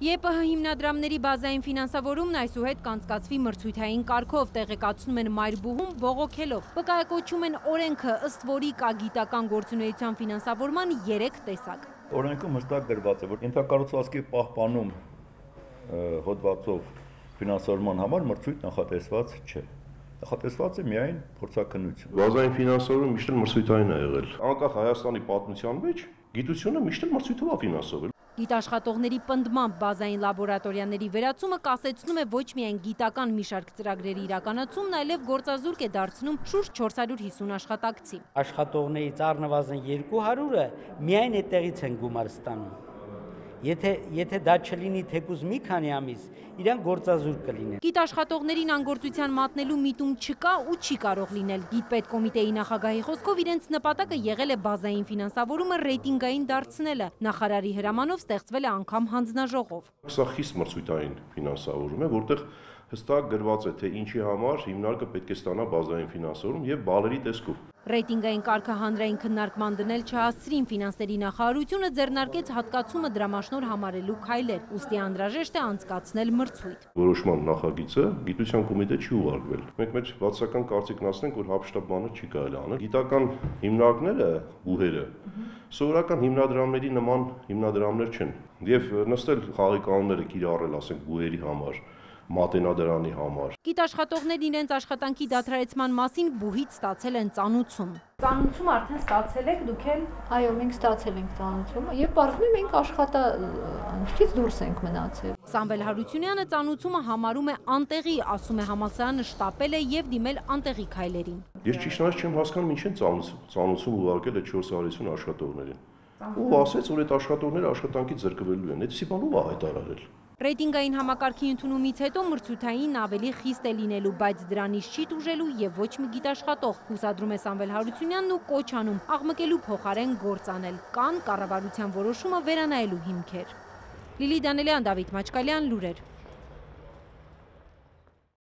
ԵՊՀ հիմնադրամների բազային ֆինանսավորումն այսուհետ կանցկացվի մրցույթային կարգով, տեղեկացնում են մայրբուհում բողոքելով։ Վկայակոչում են օրենքը, ըստ որի կա գիտական գործունեության ֆինանսավորման 3 տեսակ։ Օրենքում հստակ գրված է, որ ենթակառուցվածքի պահպանում հոդվածով ֆինանսավորման համար մրցույթ նախատեսված չէ։ Նախատեսված է միայն փորձաքննություն։ Բազային ֆինանսավորումը միշտ մրցույթային է եղել։ Անկախ Հայաստանի պատմության մեջ գիտությունը միշտ մրցույթով է ֆինանսավորվել։ Գիտաշխատողների պնդմամբ բազային լաբորատորիաների վերացումը կասեցնում է ոչ միայն գիտական մի շարք ծրագրերի իրականացումն, այլև գործազուրկ է դարձնում շուրջ 450 աշխատակցի։ Աշխատողներից առնվազն 200-ը միայն այդտեղից են գումար ստանում։ Եթե դա չլինի թեկուզ մի քանի ամիս, իրան գործազուրկ կլինեն։ Գիտաշխատողներին անգործության մատնելու միտում չկա ու չի կարող լինել։ Գիտպետկոմիտեի նախագահի խոսքով իրենց նպատակը եղել է բազային ֆինանսավորումը ռեյտինգային դարձնելը։ Նախարարի հրամանով ստեղծվել է անգամ հանձնաժողով։ Սա խիստ մրցույթային ֆինանսավորում է, որտեղ հստակ գրված է, թե ինչի համար հիմնարկը պետք է ստանա բազային ֆինանսավորում եւ բալերի տեսքով։ Ռեյտինգային կարգը հանրային քննարկման դնել չհասցրին, ֆինանսների նախարարությունը ձեռնարկեց հատկացումը դրամաշնոր համարելու քայլեր, ուստի անհրաժեշտ է անցկացնել մրցույթ։ Որոշման նախագիծը գիտության կոմիտե չի ուղարկվել։ Մենք մեր բացական կարծիքն ասենք, որ հապշտապ բանը չի կարելի անել։ Գիտական հիմնարկները, բուհերը, սովորական հիմնադրամների նման հիմնադրամներ չեն։ Եվ նստել խաղի կանոնները կիրառել, ասենք, բուհերի համար, մատենադարանի համար։ Գիտաշխատողներն իրենց աշխատանքի դադարեցման մասին բուհից ստացել են ծանուցում։ Ծանուցում արդեն ստացել եք դուք էլ։ Այո, մենք ստացել ենք ծանուցումը եւ պարզվում է մենք աշխատանքից դուրս ենք մնացել։ Սամվել Հարությունյանը ծանուցումը համարում է անտեղի, ասում է համալսարանը շտապել է եւ դիմել անտեղի քայլերին։ Ես ճիշտ չեմ հասկանում ինչ են ծանուցում ուղարկել այդ 450 աշխատողներին։ Ով ասեց, որ այդ աշխատողները աշխատանքից զրկվելու են, այդպիսի բան ով է հայտարարել։ Ռեյտինգային համակարգի ընդունումից հետո մրցութային ավելի խիստ է լինելու, բայց դրանից չի տուժելու եւ ոչ մի գիտաշխատող, հուսադրում է Սամվել Հարությունյանն ու կոչ անում աղմկելու փոխարեն գործ անել։ Կան կառավարության որոշումը վերանայելու հիմքեր։ Լիլի Դանելյան, Դավիթ Մաչկալյան, լուրեր։